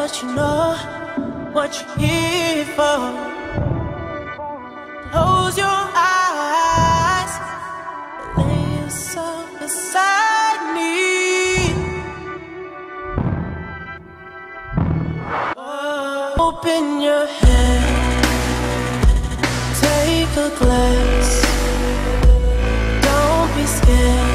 what you know, what you're here for. Close your eyes, lay yourself beside me. Open your head, take a glass. Don't be scared.